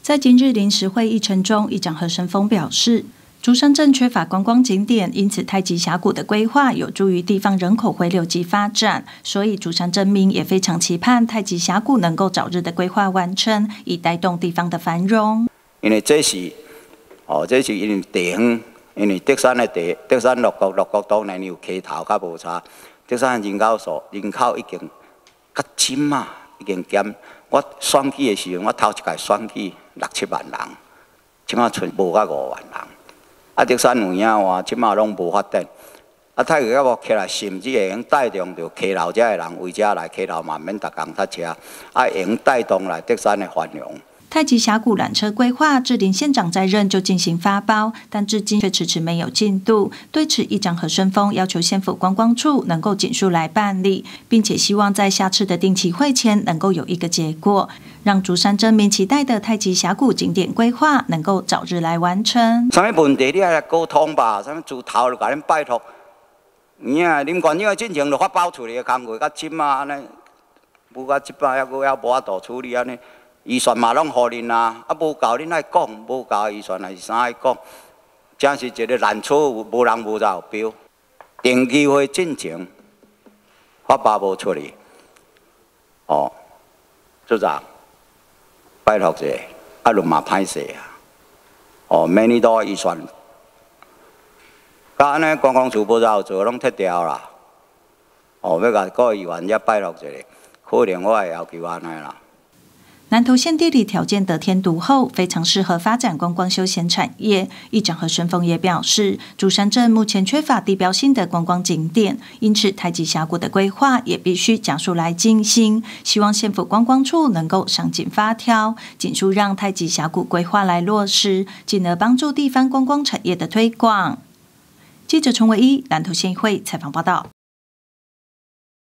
在今日临时会议程中，议长何生峰表示，竹山镇缺乏观光景点，因此太极峡谷的规划有助于地方人口回流及发展，所以竹山镇民也非常期盼太极峡谷能够早日的规划完成，以带动地方的繁荣。 因为这是因为地方，因为德山六国当然有溪头较无差，德山人口已经较深啊，已经减。我选举的时候，我头一届选举6、7万人，即马剩无到5万人。啊，德山有影话，即马拢无发展。啊，太极峡谷起来，甚至会用带动着溪头遮的人为遮来溪头嘛，免逐工搭车，啊，会用带动来德山的繁荣。 太极峡谷缆车规划，至林县长在任就进行发包，但至今却迟迟没有进度。对此，议长何生峰要求县府观光处能够尽速来办理，并且希望在下次的定期会前能够有一个结果，让竹山镇民期待的太极峡谷景点规划能够早日来完成。 啥物问题你来沟通吧，啥物自头就甲恁拜托。恁县长进前就发包处理的工作，到即马安尼，无到即摆还无法度处理安尼。预算嘛拢互恁啊，啊无够恁爱讲，无够预算还是啥爱讲？真是一个烂错误，无人无照标。定期会进前发包无处理，组长拜托者，啊论嘛歹势啊，明年度预算，甲安尼观光处无照做，拢撤掉啦。要甲各议员也拜托者，可能我会要求安尼啦。 南投县地理条件得天独厚，非常适合发展观光休闲产业。议长何生峰也表示，竹山镇目前缺乏地标性的观光景点，因此太极峡谷的规划也必须加速来进行。希望县府观光处能够上紧发条，尽速让太极峡谷规划来落实，进而帮助地方观光产业的推广。记者陈维一，南投县议会采访报道。